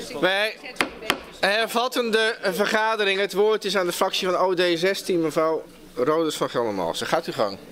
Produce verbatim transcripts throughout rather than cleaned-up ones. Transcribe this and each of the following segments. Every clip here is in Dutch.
Wij hervatten de vergadering. Het woord is aan de fractie van O D zestien, mevrouw Roders van Geldermalsen. Gaat uw gang.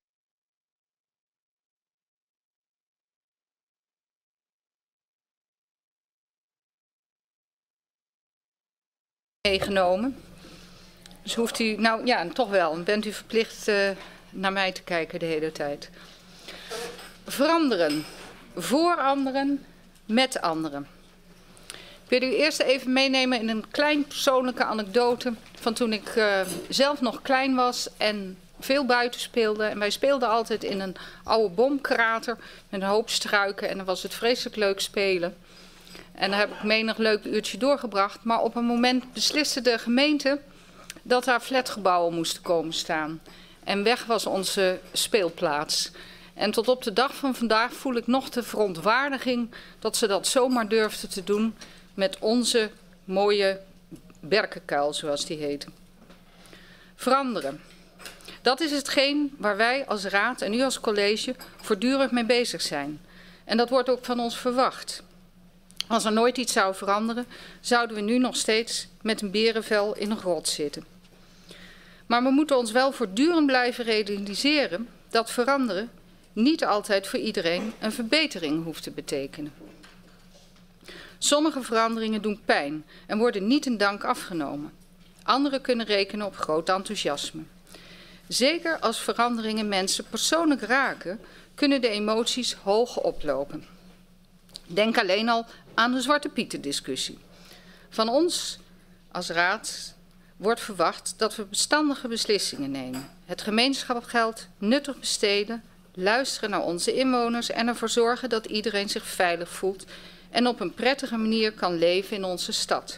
Meegenomen. Dus hoeft u, nou ja, toch wel, bent u verplicht uh, naar mij te kijken de hele tijd. Veranderen. Voor anderen, met anderen. Ik wil u eerst even meenemen in een klein persoonlijke anekdote van toen ik uh, zelf nog klein was en veel buiten speelde. En wij speelden altijd in een oude bomkrater met een hoop struiken en dan was het vreselijk leuk spelen. En daar heb ik menig leuk uurtje doorgebracht. Maar op een moment besliste de gemeente dat daar flatgebouwen moesten komen staan. En weg was onze speelplaats. En tot op de dag van vandaag voel ik nog de verontwaardiging dat ze dat zomaar durfden te doen met onze mooie Berkenkuil, zoals die heette. Veranderen. Dat is hetgeen waar wij als raad en u als college voortdurend mee bezig zijn. En dat wordt ook van ons verwacht. Als er nooit iets zou veranderen, zouden we nu nog steeds met een berenvel in een grot zitten. Maar we moeten ons wel voortdurend blijven realiseren dat veranderen niet altijd voor iedereen een verbetering hoeft te betekenen. Sommige veranderingen doen pijn en worden niet in dank afgenomen. Anderen kunnen rekenen op groot enthousiasme. Zeker als veranderingen mensen persoonlijk raken, kunnen de emoties hoog oplopen. Denk alleen al aan de Zwarte Pieten discussie. Van ons als raad wordt verwacht dat we verstandige beslissingen nemen. Het gemeenschapsgeld nuttig besteden, luisteren naar onze inwoners en ervoor zorgen dat iedereen zich veilig voelt en op een prettige manier kan leven in onze stad.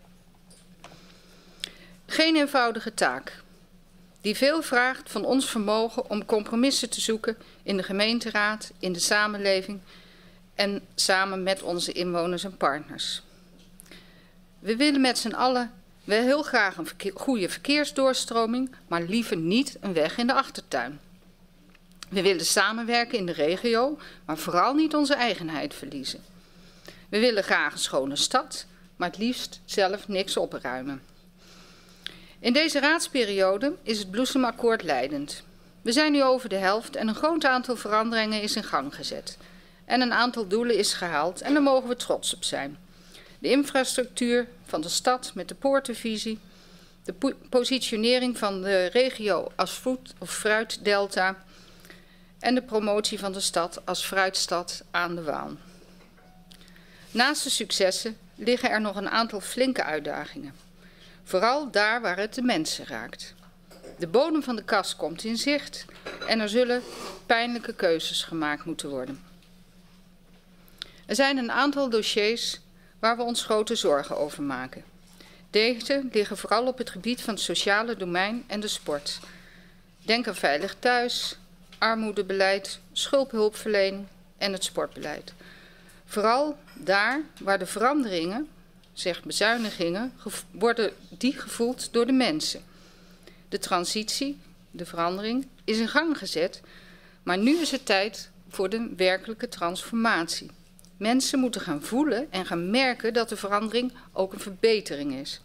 Geen eenvoudige taak, die veel vraagt van ons vermogen om compromissen te zoeken in de gemeenteraad, in de samenleving en samen met onze inwoners en partners. We willen met z'n allen wel heel graag een verkeer, goede verkeersdoorstroming, maar liever niet een weg in de achtertuin. We willen samenwerken in de regio, maar vooral niet onze eigenheid verliezen. We willen graag een schone stad, maar het liefst zelf niks opruimen. In deze raadsperiode is het Bloesemakkoord leidend. We zijn nu over de helft en een groot aantal veranderingen is in gang gezet. En een aantal doelen is gehaald en daar mogen we trots op zijn. De infrastructuur van de stad met de poortenvisie, de po positionering van de regio als fruit- of fruitdelta en de promotie van de stad als fruitstad aan de Waal. Naast de successen liggen er nog een aantal flinke uitdagingen. Vooral daar waar het de mensen raakt. De bodem van de kas komt in zicht en er zullen pijnlijke keuzes gemaakt moeten worden. Er zijn een aantal dossiers waar we ons grote zorgen over maken. Deze liggen vooral op het gebied van het sociale domein en de sport. Denk aan veilig thuis, armoedebeleid, schuldhulpverlening en het sportbeleid. Vooral daar waar de veranderingen, zeg bezuinigingen, worden die gevoeld door de mensen. De transitie, de verandering, is in gang gezet, maar nu is het tijd voor de werkelijke transformatie. Mensen moeten gaan voelen en gaan merken dat de verandering ook een verbetering is.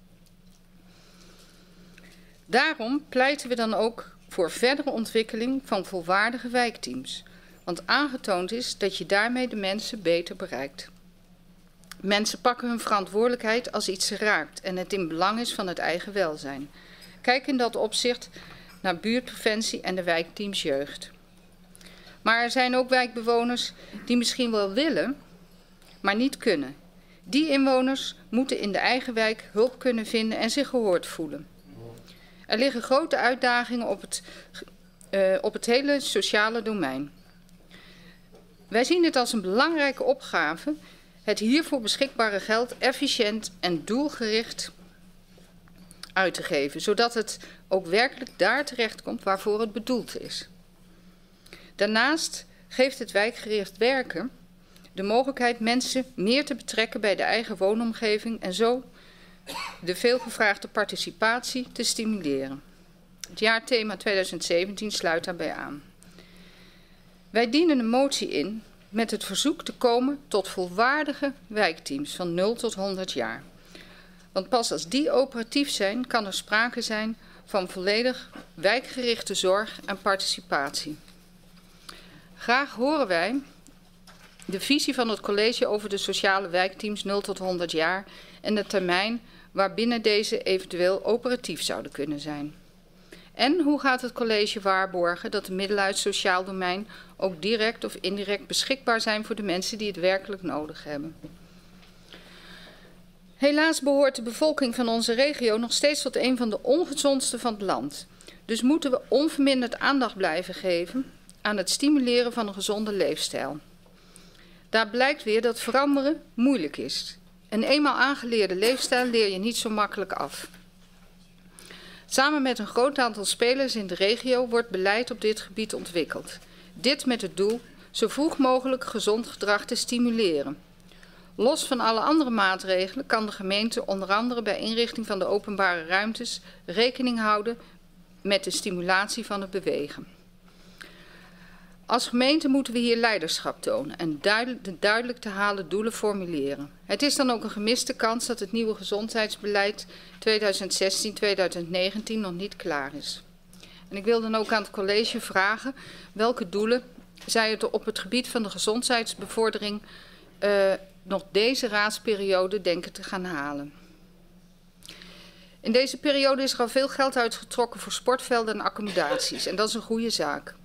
Daarom pleiten we dan ook voor verdere ontwikkeling van volwaardige wijkteams. Want aangetoond is dat je daarmee de mensen beter bereikt. Mensen pakken hun verantwoordelijkheid als iets ze raakt en het in belang is van het eigen welzijn. Kijk in dat opzicht naar buurtpreventie en de wijkteams jeugd. Maar er zijn ook wijkbewoners die misschien wel willen, maar niet kunnen. Die inwoners moeten in de eigen wijk hulp kunnen vinden en zich gehoord voelen. Er liggen grote uitdagingen op het, uh, op het hele sociale domein. Wij zien het als een belangrijke opgave het hiervoor beschikbare geld efficiënt en doelgericht uit te geven, zodat het ook werkelijk daar terechtkomt waarvoor het bedoeld is. Daarnaast geeft het wijkgericht werken de mogelijkheid mensen meer te betrekken bij de eigen woonomgeving en zo de veelgevraagde participatie te stimuleren. Het jaarthema tweeduizend zeventien sluit daarbij aan. Wij dienen een motie in met het verzoek te komen tot volwaardige wijkteams van nul tot honderd jaar. Want pas als die operatief zijn, kan er sprake zijn van volledig wijkgerichte zorg en participatie. Graag horen wij de visie van het college over de sociale wijkteams nul tot honderd jaar en de termijn waarbinnen deze eventueel operatief zouden kunnen zijn. En hoe gaat het college waarborgen dat de middelen uit het sociaal domein ook direct of indirect beschikbaar zijn voor de mensen die het werkelijk nodig hebben? Helaas behoort de bevolking van onze regio nog steeds tot een van de ongezondste van het land. Dus moeten we onverminderd aandacht blijven geven aan het stimuleren van een gezonde leefstijl. Daar blijkt weer dat veranderen moeilijk is. Een eenmaal aangeleerde leefstijl leer je niet zo makkelijk af. Samen met een groot aantal spelers in de regio wordt beleid op dit gebied ontwikkeld. Dit met het doel zo vroeg mogelijk gezond gedrag te stimuleren. Los van alle andere maatregelen kan de gemeente onder andere bij inrichting van de openbare ruimtes rekening houden met de stimulatie van het bewegen. Als gemeente moeten we hier leiderschap tonen en duidelijk, de duidelijk te halen doelen formuleren. Het is dan ook een gemiste kans dat het nieuwe gezondheidsbeleid tweeduizend zestien tweeduizend negentien nog niet klaar is. En ik wil dan ook aan het college vragen welke doelen zij het op het gebied van de gezondheidsbevordering uh, nog deze raadsperiode denken te gaan halen. In deze periode is er al veel geld uitgetrokken voor sportvelden en accommodaties en dat is een goede zaak.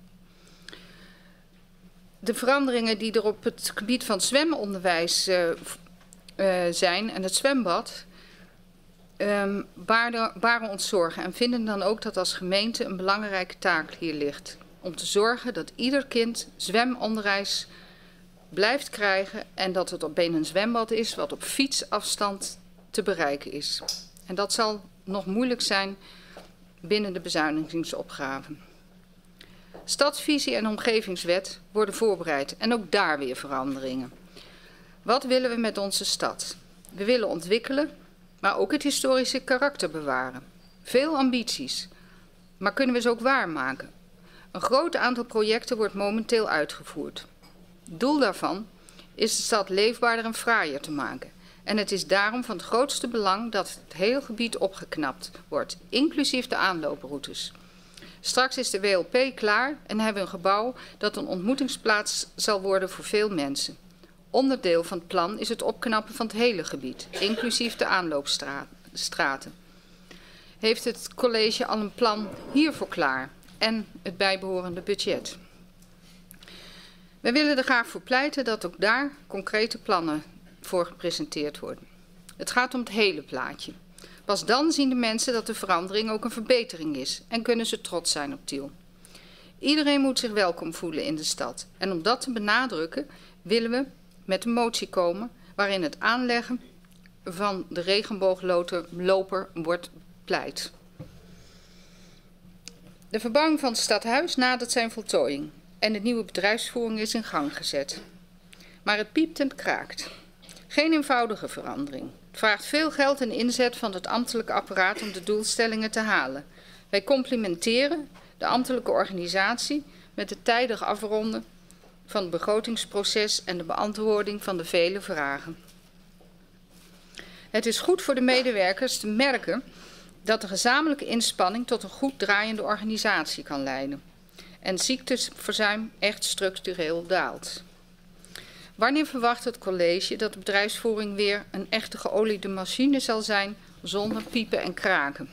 De veranderingen die er op het gebied van zwemonderwijs uh, uh, zijn en het zwembad um, baren, baren ons zorgen en vinden dan ook dat als gemeente een belangrijke taak hier ligt. Om te zorgen dat ieder kind zwemonderwijs blijft krijgen en dat het op been een zwembad is wat op fietsafstand te bereiken is. En dat zal nog moeilijk zijn binnen de bezuinigingsopgaven. Stadsvisie en omgevingswet worden voorbereid en ook daar weer veranderingen. Wat willen we met onze stad? We willen ontwikkelen, maar ook het historische karakter bewaren. Veel ambities, maar kunnen we ze ook waarmaken? Een groot aantal projecten wordt momenteel uitgevoerd. Doel daarvan is de stad leefbaarder en fraaier te maken. En het is daarom van het grootste belang dat het hele gebied opgeknapt wordt, inclusief de aanlooproutes. Straks is de W L P klaar en hebben we een gebouw dat een ontmoetingsplaats zal worden voor veel mensen. Onderdeel van het plan is het opknappen van het hele gebied, inclusief de aanloopstraten. Heeft het college al een plan hiervoor klaar en het bijbehorende budget? Wij willen er graag voor pleiten dat ook daar concrete plannen voor gepresenteerd worden. Het gaat om het hele plaatje. Pas dan zien de mensen dat de verandering ook een verbetering is en kunnen ze trots zijn op Tiel. Iedereen moet zich welkom voelen in de stad. En om dat te benadrukken willen we met een motie komen waarin het aanleggen van de regenboogloper wordt pleit. De verbouwing van het stadhuis nadert zijn voltooiing en de nieuwe bedrijfsvoering is in gang gezet. Maar het piept en kraakt. Geen eenvoudige verandering. Het vraagt veel geld en inzet van het ambtelijke apparaat om de doelstellingen te halen. Wij complimenteren de ambtelijke organisatie met het tijdig afronden van het begrotingsproces en de beantwoording van de vele vragen. Het is goed voor de medewerkers te merken dat de gezamenlijke inspanning tot een goed draaiende organisatie kan leiden en ziekteverzuim echt structureel daalt. Wanneer verwacht het college dat de bedrijfsvoering weer een echte geoliede machine zal zijn zonder piepen en kraken?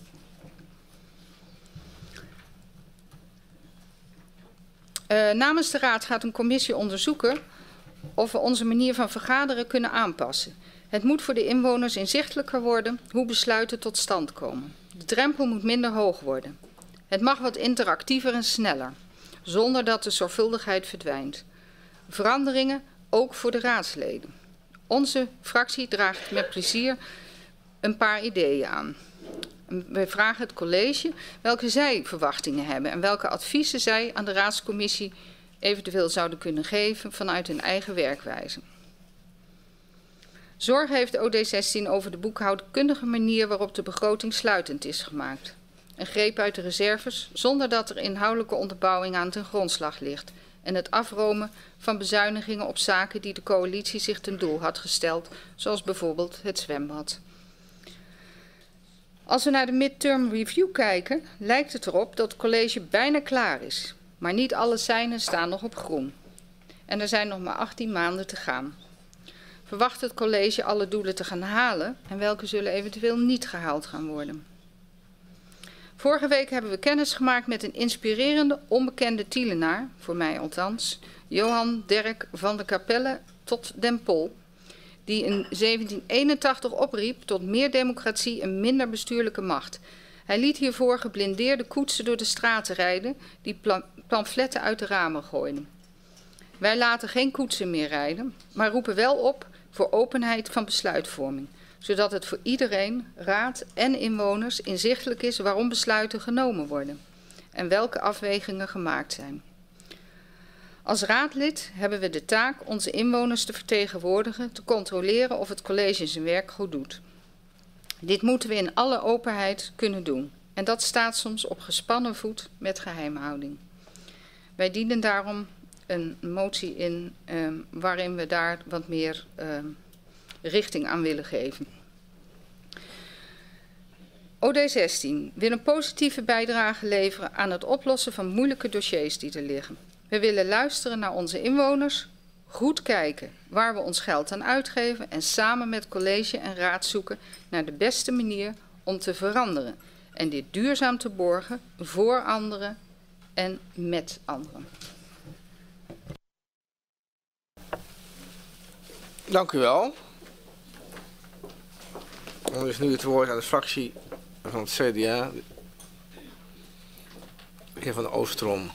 Uh, namens de Raad gaat een commissie onderzoeken of we onze manier van vergaderen kunnen aanpassen. Het moet voor de inwoners inzichtelijker worden hoe besluiten tot stand komen. De drempel moet minder hoog worden. Het mag wat interactiever en sneller, zonder dat de zorgvuldigheid verdwijnt. Veranderingen ook voor de raadsleden. Onze fractie draagt met plezier een paar ideeën aan. Wij vragen het college welke zij verwachtingen hebben en welke adviezen zij aan de raadscommissie eventueel zouden kunnen geven vanuit hun eigen werkwijze. Zorg heeft de O D zestien over de boekhoudkundige manier waarop de begroting sluitend is gemaakt. Een greep uit de reserves zonder dat er inhoudelijke onderbouwing aan ten grondslag ligt. en het afromen van bezuinigingen op zaken die de coalitie zich ten doel had gesteld, zoals bijvoorbeeld het zwembad. Als we naar de midterm review kijken, lijkt het erop dat het college bijna klaar is. Maar niet alle seinen staan nog op groen. En er zijn nog maar achttien maanden te gaan. Verwacht het college alle doelen te gaan halen en welke zullen eventueel niet gehaald gaan worden? Vorige week hebben we kennis gemaakt met een inspirerende, onbekende Tielenaar, voor mij althans, Johan Derk van de Capelle tot Den Pol, die in zeventien eenentachtig opriep tot meer democratie en minder bestuurlijke macht. Hij liet hiervoor geblindeerde koetsen door de straten rijden die pamfletten uit de ramen gooiden. Wij laten geen koetsen meer rijden, maar roepen wel op voor openheid van besluitvorming, zodat het voor iedereen, raad en inwoners, inzichtelijk is waarom besluiten genomen worden en welke afwegingen gemaakt zijn. Als raadlid hebben we de taak onze inwoners te vertegenwoordigen, te controleren of het college zijn werk goed doet. Dit moeten we in alle openheid kunnen doen en dat staat soms op gespannen voet met geheimhouding. Wij dienen daarom een motie in um, waarin we daar wat meer um, richting aan willen geven. O D zestien wil een positieve bijdrage leveren aan het oplossen van moeilijke dossiers die er liggen. We willen luisteren naar onze inwoners, goed kijken waar we ons geld aan uitgeven en samen met college en raad zoeken naar de beste manier om te veranderen en dit duurzaam te borgen voor anderen en met anderen. Dank u wel. Dan is nu het woord aan de fractie van het C D A, de heer Van Oostrom.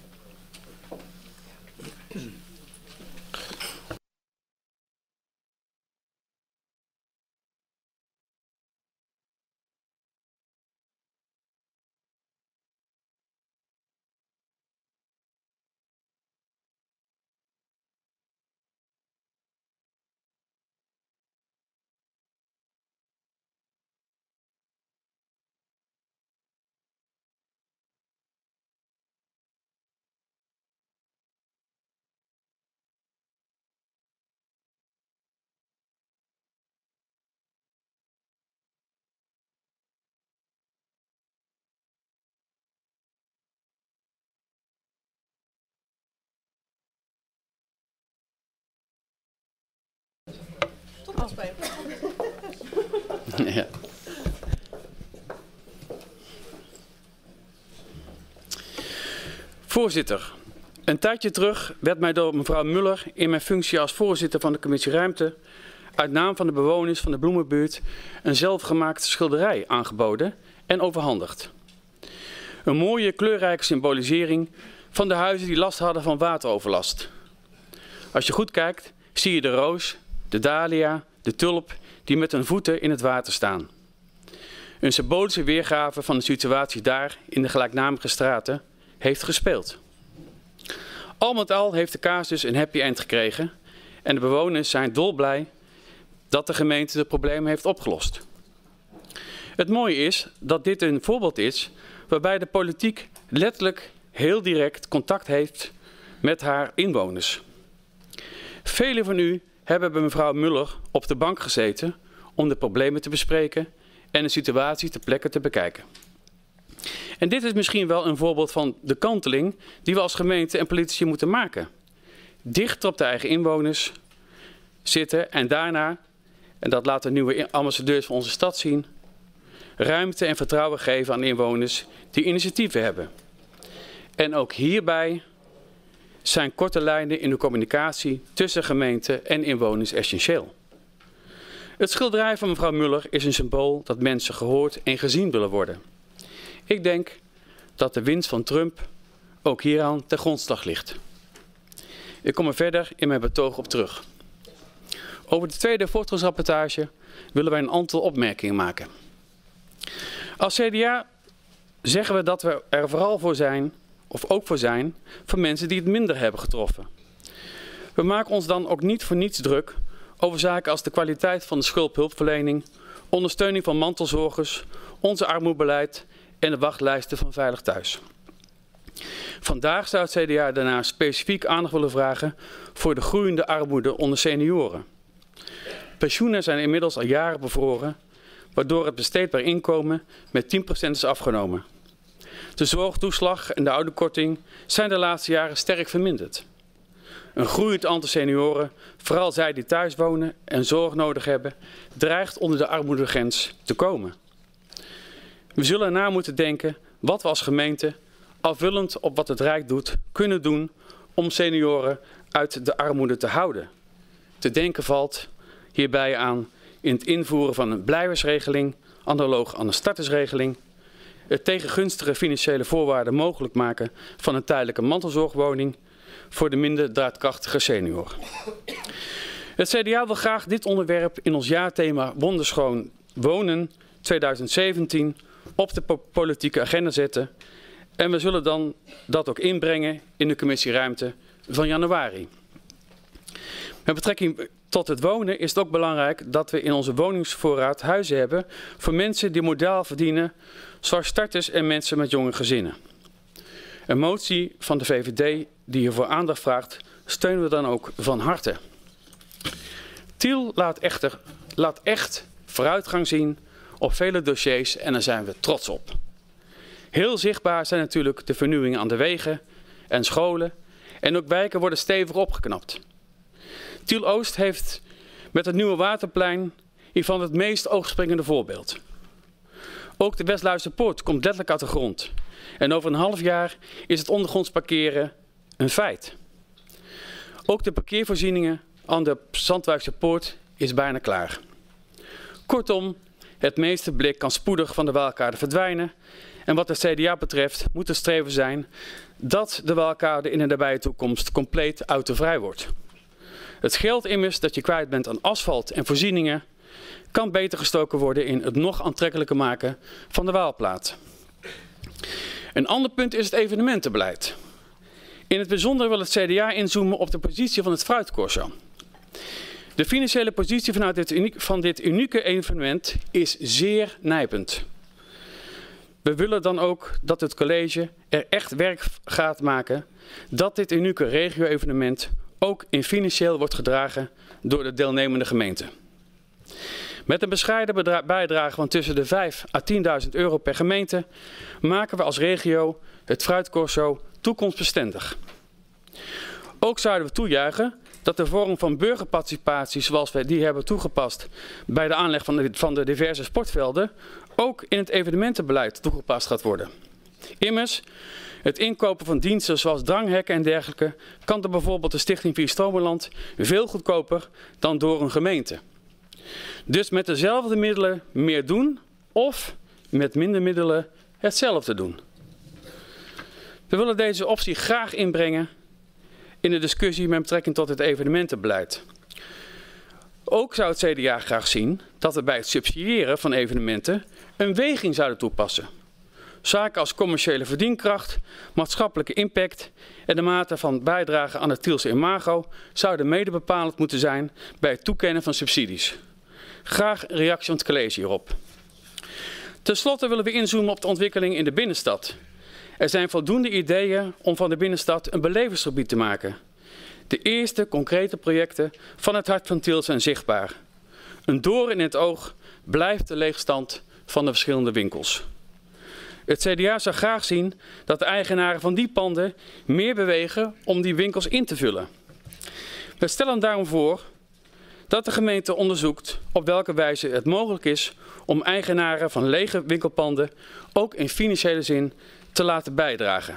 Ja. Voorzitter, een tijdje terug werd mij door mevrouw Muller in mijn functie als voorzitter van de commissie Ruimte uit naam van de bewoners van de Bloemenbuurt een zelfgemaakte schilderij aangeboden en overhandigd. Een mooie kleurrijke symbolisering van de huizen die last hadden van wateroverlast. Als je goed kijkt, zie je de roos, de dahlia, de tulp die met hun voeten in het water staan. Een symbolische weergave van de situatie daar in de gelijknamige straten heeft gespeeld. Al met al heeft de kaas dus een happy end gekregen en de bewoners zijn dolblij dat de gemeente de problemen heeft opgelost. Het mooie is dat dit een voorbeeld is waarbij de politiek letterlijk heel direct contact heeft met haar inwoners. Velen van u hebben bij mevrouw Muller op de bank gezeten om de problemen te bespreken en de situatie ter plekke te bekijken. En dit is misschien wel een voorbeeld van de kanteling die we als gemeente en politici moeten maken. Dichter op de eigen inwoners zitten en daarna, en dat laten de nieuwe ambassadeurs van onze stad zien, ruimte en vertrouwen geven aan inwoners die initiatieven hebben. En ook hierbij zijn korte lijnen in de communicatie tussen gemeente en inwoners essentieel. Het schilderij van mevrouw Muller is een symbool dat mensen gehoord en gezien willen worden. Ik denk dat de winst van Trump ook hieraan ten grondslag ligt. Ik kom er verder in mijn betoog op terug. Over de tweede voortgangsrapportage willen wij een aantal opmerkingen maken. Als C D A zeggen we dat we er vooral voor zijn, of ook voor zijn, voor mensen die het minder hebben getroffen. We maken ons dan ook niet voor niets druk over zaken als de kwaliteit van de schuldhulpverlening, ondersteuning van mantelzorgers, onze armoedebeleid en de wachtlijsten van Veilig Thuis. Vandaag zou het C D A daarna specifiek aandacht willen vragen voor de groeiende armoede onder senioren. Pensioenen zijn inmiddels al jaren bevroren, waardoor het besteedbaar inkomen met tien procent is afgenomen. De zorgtoeslag en de ouderkorting zijn de laatste jaren sterk verminderd. Een groeiend aantal senioren, vooral zij die thuis wonen en zorg nodig hebben, dreigt onder de armoedegrens te komen. We zullen na moeten denken wat we als gemeente, afvullend op wat het Rijk doet, kunnen doen om senioren uit de armoede te houden. Te denken valt hierbij aan in het invoeren van een blijversregeling, analoog aan een startersregeling, het tegen gunstige financiële voorwaarden mogelijk maken van een tijdelijke mantelzorgwoning voor de minder daadkrachtige senior. Het C D A wil graag dit onderwerp in ons jaarthema Wonderschoon Wonen tweeduizend zeventien op de po politieke agenda zetten en we zullen dan dat ook inbrengen in de commissie Ruimte van januari. Met betrekking tot het wonen is het ook belangrijk dat we in onze woningsvoorraad huizen hebben voor mensen die modaal verdienen, zoals starters en mensen met jonge gezinnen. Een motie van de V V D die hiervoor aandacht vraagt, steunen we dan ook van harte. Tiel laat, echter, laat echt vooruitgang zien op vele dossiers en daar zijn we trots op. Heel zichtbaar zijn natuurlijk de vernieuwingen aan de wegen en scholen en ook wijken worden stevig opgeknapt. Tiel Oost heeft met het nieuwe Waterplein hiervan het meest oogspringende voorbeeld. Ook de Westluisterpoort komt letterlijk uit de grond. En over een half jaar is het ondergronds parkeren een feit. Ook de parkeervoorzieningen aan de Zandwijkse Poort is bijna klaar. Kortom, het meeste blik kan spoedig van de Waalkade verdwijnen. En wat de C D A betreft moet het streven zijn dat de Waalkade in de nabije toekomst compleet autovrij wordt. Het geld immers dat je kwijt bent aan asfalt en voorzieningen kan beter gestoken worden in het nog aantrekkelijker maken van de Waalplaat. Een ander punt is het evenementenbeleid. In het bijzonder wil het C D A inzoomen op de positie van het fruitcorso. De financiële positie vanuit dit uniek, van dit unieke evenement is zeer nijpend. We willen dan ook dat het college er echt werk gaat maken dat dit unieke regio-evenement ook in financieel wordt gedragen door de deelnemende gemeenten. Met een bescheiden bijdrage van tussen de vijf à tienduizend euro per gemeente maken we als regio het fruitcorso toekomstbestendig. Ook zouden we toejuichen dat de vorm van burgerparticipatie zoals wij die hebben toegepast bij de aanleg van de, van de diverse sportvelden ook in het evenementenbeleid toegepast gaat worden. Immers, het inkopen van diensten zoals dranghekken en dergelijke kan door bijvoorbeeld de Stichting Vier Stromenland veel goedkoper dan door een gemeente. Dus met dezelfde middelen meer doen of met minder middelen hetzelfde doen. We willen deze optie graag inbrengen in de discussie met betrekking tot het evenementenbeleid. Ook zou het C D A graag zien dat we bij het subsidiëren van evenementen een weging zouden toepassen. Zaken als commerciële verdienkracht, maatschappelijke impact en de mate van bijdrage aan het Tielse imago zouden mede bepalend moeten zijn bij het toekennen van subsidies. Graag een reactie van het college hierop. Ten slotte willen we inzoomen op de ontwikkeling in de binnenstad. Er zijn voldoende ideeën om van de binnenstad een belevingsgebied te maken. De eerste concrete projecten van het hart van Tiel zijn zichtbaar. Een doorn in het oog blijft de leegstand van de verschillende winkels. Het C D A zou graag zien dat de eigenaren van die panden meer bewegen om die winkels in te vullen. We stellen daarom voor dat de gemeente onderzoekt op welke wijze het mogelijk is om eigenaren van lege winkelpanden ook in financiële zin te laten bijdragen.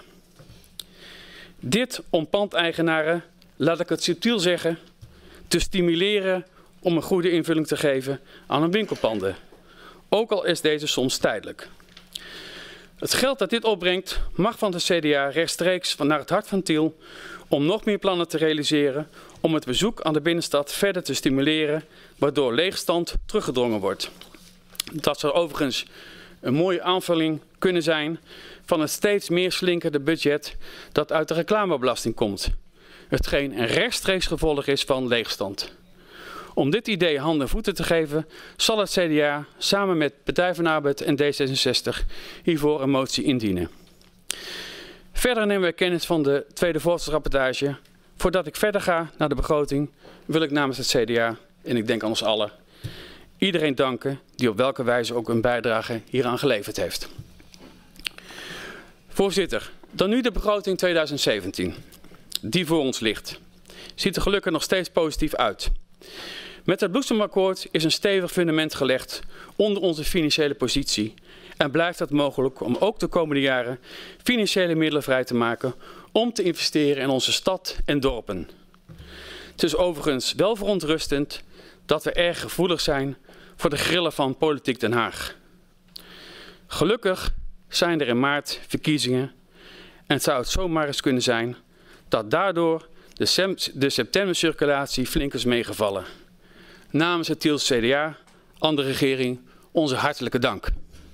Dit om pandeigenaren, laat ik het subtiel zeggen, te stimuleren om een goede invulling te geven aan hun winkelpanden. Ook al is deze soms tijdelijk. Het geld dat dit opbrengt mag van de C D A rechtstreeks naar het hart van Tiel om nog meer plannen te realiseren om het bezoek aan de binnenstad verder te stimuleren, waardoor leegstand teruggedrongen wordt. Dat zou overigens een mooie aanvulling kunnen zijn van het steeds meer slinkende budget dat uit de reclamebelasting komt, hetgeen een rechtstreeks gevolg is van leegstand. Om dit idee handen en voeten te geven, zal het C D A samen met Partij van de Arbeid en D zesenzestig hiervoor een motie indienen. Verder nemen we kennis van de tweede voorzittersrapportage. Voordat ik verder ga naar de begroting, wil ik namens het C D A, en ik denk aan ons allen, iedereen danken die op welke wijze ook een bijdrage hieraan geleverd heeft. Voorzitter, dan nu de begroting tweeduizend zeventien, die voor ons ligt. Ziet er gelukkig nog steeds positief uit. Met het Bloesemakkoord is een stevig fundament gelegd onder onze financiële positie en blijft het mogelijk om ook de komende jaren financiële middelen vrij te maken om te investeren in onze stad en dorpen. Het is overigens wel verontrustend dat we erg gevoelig zijn voor de grillen van Politiek Den Haag. Gelukkig zijn er in maart verkiezingen en het zou het zomaar eens kunnen zijn dat daardoor de, sem de septembercirculatie flink is meegevallen. Namens het Tiels C D A, aan de regering, onze hartelijke dank.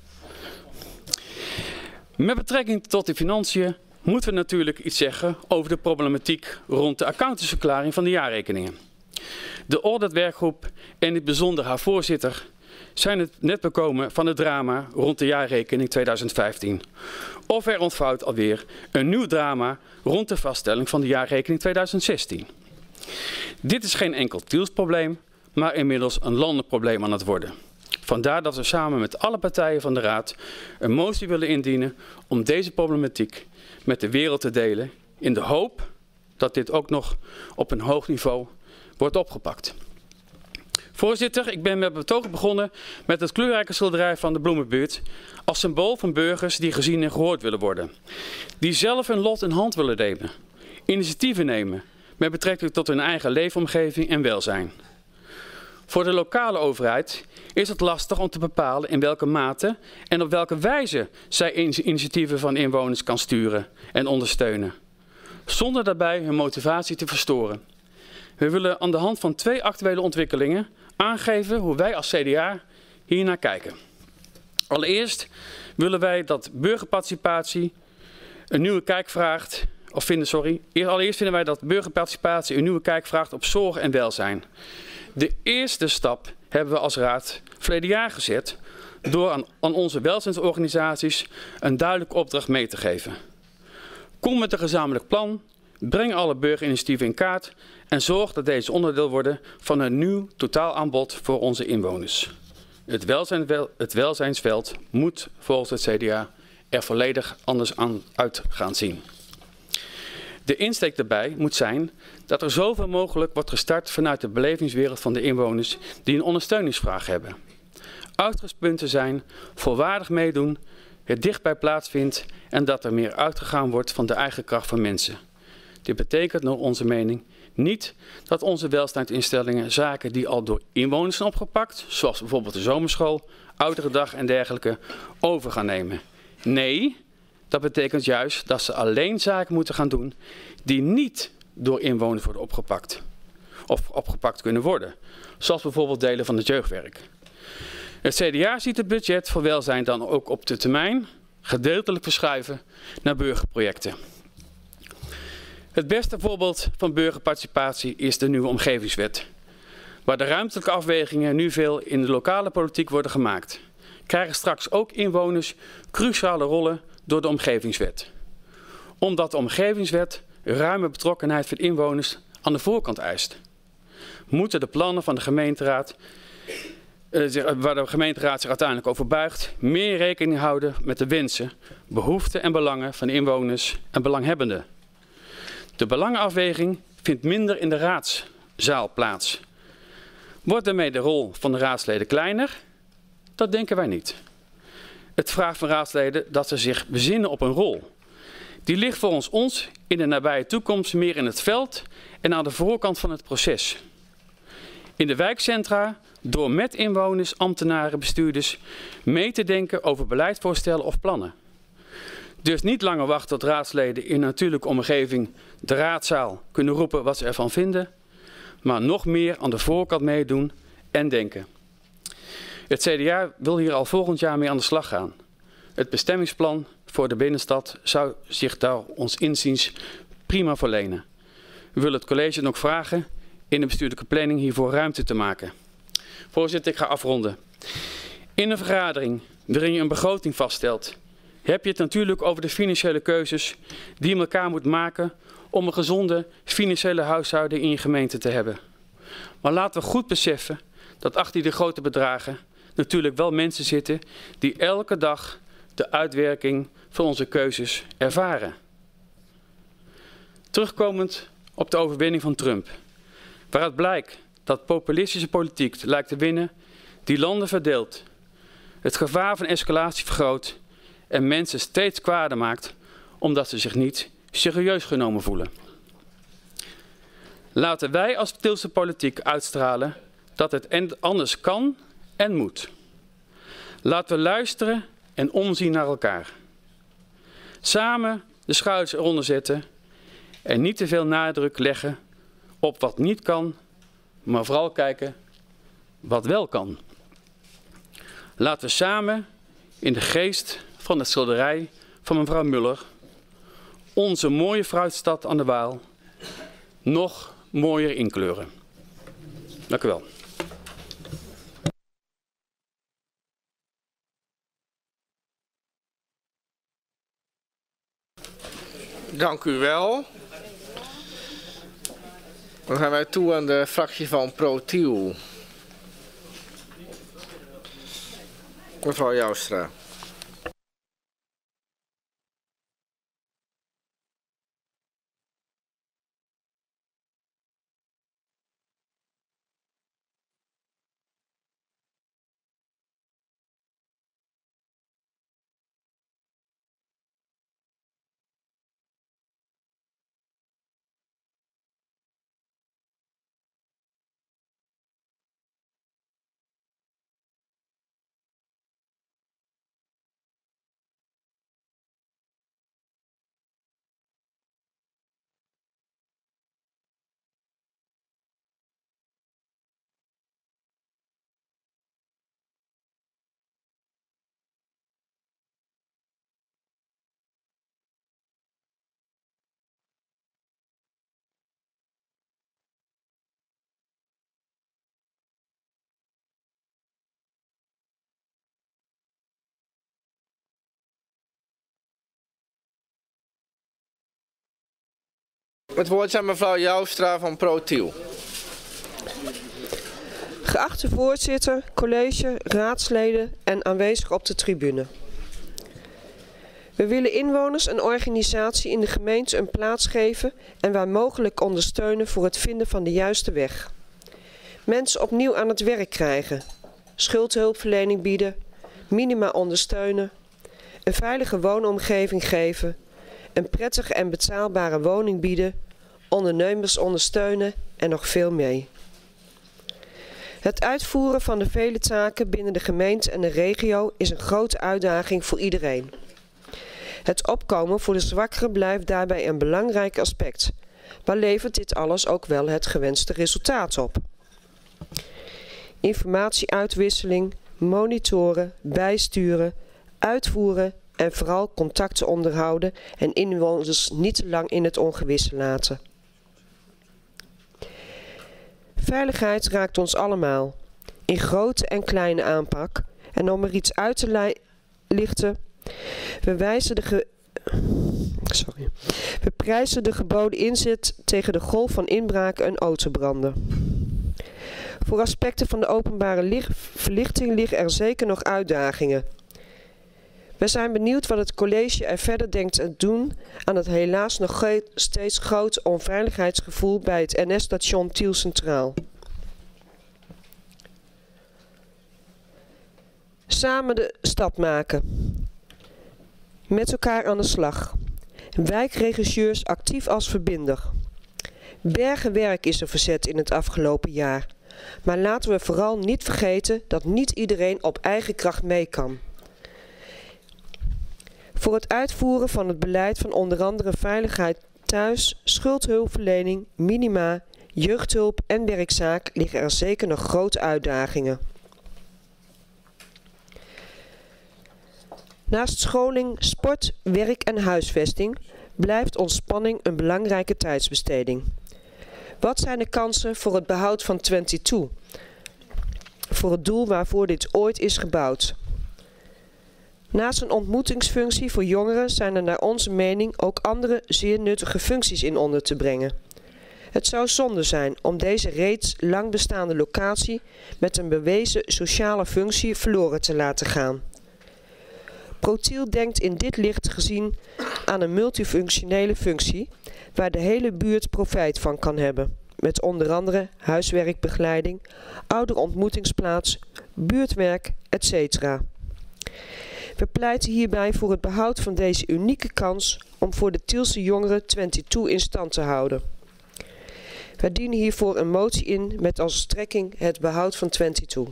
Met betrekking tot de financiën moeten we natuurlijk iets zeggen over de problematiek rond de accountantsverklaring van de jaarrekeningen. De auditwerkgroep en in het bijzonder haar voorzitter zijn het net bekomen van het drama rond de jaarrekening tweeduizend vijftien. Of er ontvouwt alweer een nieuw drama rond de vaststelling van de jaarrekening tweeduizend zestien. Dit is geen enkel Tiels probleem, maar inmiddels een landelijk probleem aan het worden. Vandaar dat we samen met alle partijen van de Raad een motie willen indienen om deze problematiek met de wereld te delen, in de hoop dat dit ook nog op een hoog niveau wordt opgepakt. Voorzitter, ik ben met betoog begonnen met het kleurrijke schilderij van de Bloemenbuurt als symbool van burgers die gezien en gehoord willen worden. Die zelf hun lot in hand willen nemen, initiatieven nemen met betrekking tot hun eigen leefomgeving en welzijn. Voor de lokale overheid is het lastig om te bepalen in welke mate en op welke wijze zij initiatieven van inwoners kan sturen en ondersteunen, zonder daarbij hun motivatie te verstoren. We willen aan de hand van twee actuele ontwikkelingen aangeven hoe wij als C D A hiernaar kijken. Allereerst willen wij dat burgerparticipatie een nieuwe kijk vraagt, of vinden, sorry, allereerst vinden wij dat burgerparticipatie een nieuwe kijk vraagt op zorg en welzijn. De eerste stap hebben we als Raad verleden jaar gezet door aan, aan onze welzijnsorganisaties een duidelijke opdracht mee te geven. Kom met een gezamenlijk plan, breng alle burgerinitiatieven in kaart en zorg dat deze onderdeel worden van een nieuw totaalaanbod voor onze inwoners. Het, welzijn, het welzijnsveld moet volgens het C D A er volledig anders aan uit gaan zien. De insteek daarbij moet zijn dat er zoveel mogelijk wordt gestart vanuit de belevingswereld van de inwoners die een ondersteuningsvraag hebben. Uitgangspunten zijn volwaardig meedoen, het dichtbij plaatsvindt en dat er meer uitgegaan wordt van de eigen kracht van mensen. Dit betekent naar onze mening niet dat onze welstandsinstellingen zaken die al door inwoners zijn opgepakt, zoals bijvoorbeeld de zomerschool, ouderendag en dergelijke, over gaan nemen. Nee, dat betekent juist dat ze alleen zaken moeten gaan doen die niet door inwoners worden opgepakt of opgepakt kunnen worden, zoals bijvoorbeeld delen van het jeugdwerk. Het C D A ziet het budget voor welzijn dan ook op de termijn gedeeltelijk verschuiven naar burgerprojecten. Het beste voorbeeld van burgerparticipatie is de nieuwe omgevingswet, waar de ruimtelijke afwegingen nu veel in de lokale politiek worden gemaakt. Krijgen straks ook inwoners cruciale rollen door de omgevingswet. Omdat de omgevingswet ruime betrokkenheid van inwoners aan de voorkant eist, moeten de plannen van de gemeenteraad, eh, waar de gemeenteraad zich uiteindelijk over buigt, meer rekening houden met de wensen, behoeften en belangen van inwoners en belanghebbenden. De belangenafweging vindt minder in de raadszaal plaats. Wordt daarmee de rol van de raadsleden kleiner? Dat denken wij niet. Het vraagt van raadsleden dat ze zich bezinnen op een rol. Die ligt volgens ons in de nabije toekomst meer in het veld en aan de voorkant van het proces. In de wijkcentra door met inwoners, ambtenaren, bestuurders mee te denken over beleidsvoorstellen of plannen. Dus niet langer wachten tot raadsleden in een natuurlijke omgeving de raadzaal kunnen roepen wat ze ervan vinden, maar nog meer aan de voorkant meedoen en denken. Het C D A wil hier al volgend jaar mee aan de slag gaan. Het bestemmingsplan voor de binnenstad zou zich daar ons inziens prima voor lenen. We willen het college dan ook vragen in de bestuurlijke planning hiervoor ruimte te maken. Voorzitter, ik ga afronden. In een vergadering waarin je een begroting vaststelt heb je het natuurlijk over de financiële keuzes die je elkaar moet maken om een gezonde financiële huishouden in je gemeente te hebben. Maar laten we goed beseffen dat achter die grote bedragen natuurlijk wel mensen zitten die elke dag de uitwerking van onze keuzes ervaren. Terugkomend op de overwinning van Trump, waaruit blijkt dat populistische politiek lijkt te winnen, die landen verdeelt, het gevaar van escalatie vergroot en mensen steeds kwader maakt omdat ze zich niet serieus genomen voelen. Laten wij als Tielse politiek uitstralen dat het anders kan en moet. Laten we luisteren en omzien naar elkaar. Samen de schouders eronder zetten en niet te veel nadruk leggen op wat niet kan, maar vooral kijken wat wel kan. Laten we samen in de geest van de schilderij van mevrouw Muller onze mooie fruitstad aan de Waal nog mooier inkleuren. Dank u wel. Dank u wel. Dan gaan wij toe aan de fractie van ProTiel. Mevrouw Joustra. Het woord is aan mevrouw Joustra van ProTiel. Geachte voorzitter, college, raadsleden en aanwezigen op de tribune. We willen inwoners en organisatie in de gemeente een plaats geven en waar mogelijk ondersteunen voor het vinden van de juiste weg. Mensen opnieuw aan het werk krijgen, schuldhulpverlening bieden, minima ondersteunen, een veilige woonomgeving geven, een prettige en betaalbare woning bieden, ondernemers ondersteunen en nog veel meer. Het uitvoeren van de vele taken binnen de gemeente en de regio is een grote uitdaging voor iedereen. Het opkomen voor de zwakkeren blijft daarbij een belangrijk aspect, maar levert dit alles ook wel het gewenste resultaat op. Informatieuitwisseling, monitoren, bijsturen, uitvoeren en vooral contacten onderhouden en inwoners niet te lang in het ongewisse laten. Veiligheid raakt ons allemaal, in grote en kleine aanpak. En om er iets uit te lichten, we, wijzen de ge Sorry. we prijzen de geboden inzet tegen de golf van inbraken en autobranden. Voor aspecten van de openbare verlichting liggen er zeker nog uitdagingen. We zijn benieuwd wat het college er verder denkt te doen aan het helaas nog steeds grote onveiligheidsgevoel bij het N S-station Tiel Centraal. Samen de stad maken. Met elkaar aan de slag. Wijkregisseurs actief als verbinder. Bergen werk is er verzet in het afgelopen jaar. Maar laten we vooral niet vergeten dat niet iedereen op eigen kracht mee kan. Voor het uitvoeren van het beleid van onder andere veiligheid thuis, schuldhulpverlening, minima, jeugdhulp en werkzaak liggen er zeker nog grote uitdagingen. Naast scholing, sport, werk en huisvesting blijft ontspanning een belangrijke tijdsbesteding. Wat zijn de kansen voor het behoud van tweeëntwintig? Voor het doel waarvoor dit ooit is gebouwd. Naast een ontmoetingsfunctie voor jongeren zijn er naar onze mening ook andere zeer nuttige functies in onder te brengen. Het zou zonde zijn om deze reeds lang bestaande locatie met een bewezen sociale functie verloren te laten gaan. Protiel denkt in dit licht gezien aan een multifunctionele functie waar de hele buurt profijt van kan hebben. Met onder andere huiswerkbegeleiding, ouderontmoetingsplaats, buurtwerk, et cetera. We pleiten hierbij voor het behoud van deze unieke kans om voor de Tielse jongeren tweeëntwintig in stand te houden. Wij dienen hiervoor een motie in met als strekking het behoud van tweeëntwintig.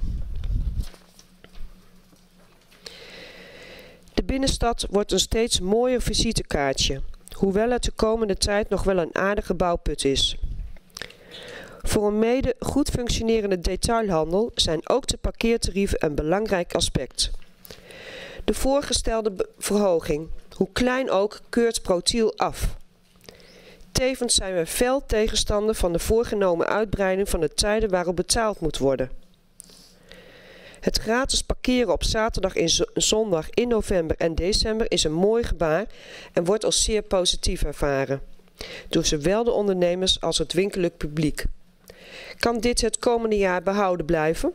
De binnenstad wordt een steeds mooier visitekaartje, hoewel het de komende tijd nog wel een aardige bouwput is. Voor een mede goed functionerende detailhandel zijn ook de parkeertarieven een belangrijk aspect. De voorgestelde verhoging, hoe klein ook, keurt Protiel af. Tevens zijn we fel tegenstander van de voorgenomen uitbreiding van de tijden waarop betaald moet worden. Het gratis parkeren op zaterdag en zondag in november en december is een mooi gebaar en wordt als zeer positief ervaren, door zowel de ondernemers als het winkelend publiek. Kan dit het komende jaar behouden blijven?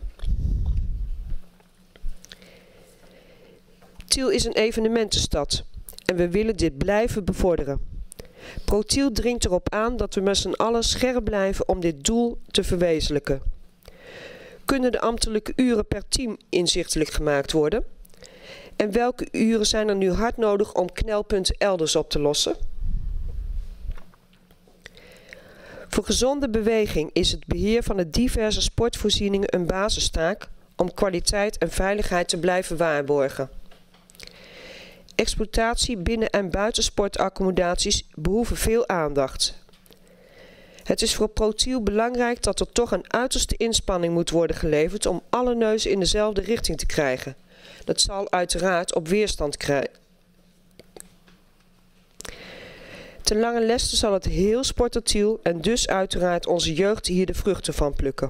Tiel is een evenementenstad en we willen dit blijven bevorderen. Protiel dringt erop aan dat we met z'n allen scherp blijven om dit doel te verwezenlijken. Kunnen de ambtelijke uren per team inzichtelijk gemaakt worden? En welke uren zijn er nu hard nodig om knelpunten elders op te lossen? Voor gezonde beweging is het beheer van de diverse sportvoorzieningen een basistaak om kwaliteit en veiligheid te blijven waarborgen. Exploitatie binnen- en buitensportaccommodaties behoeven veel aandacht. Het is voor Protiel belangrijk dat er toch een uiterste inspanning moet worden geleverd om alle neuzen in dezelfde richting te krijgen. Dat zal uiteraard op weerstand krijgen. Ten lange leste zal het heel Sportertiel en dus uiteraard onze jeugd hier de vruchten van plukken.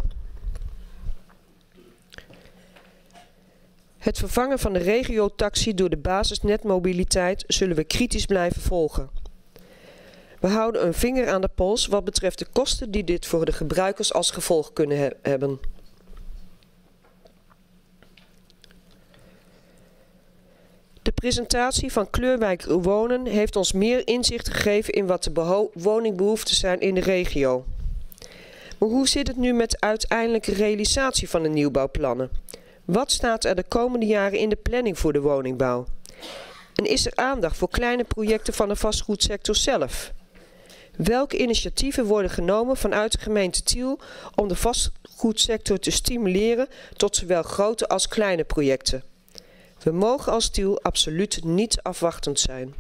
Het vervangen van de regiotaxi door de basisnetmobiliteit zullen we kritisch blijven volgen. We houden een vinger aan de pols wat betreft de kosten die dit voor de gebruikers als gevolg kunnen he- hebben. De presentatie van Kleurwijk Wonen heeft ons meer inzicht gegeven in wat de beho- woningbehoeften zijn in de regio. Maar hoe zit het nu met de uiteindelijke realisatie van de nieuwbouwplannen? Wat staat er de komende jaren in de planning voor de woningbouw? En is er aandacht voor kleine projecten van de vastgoedsector zelf? Welke initiatieven worden genomen vanuit de gemeente Tiel om de vastgoedsector te stimuleren tot zowel grote als kleine projecten? We mogen als Tiel absoluut niet afwachtend zijn.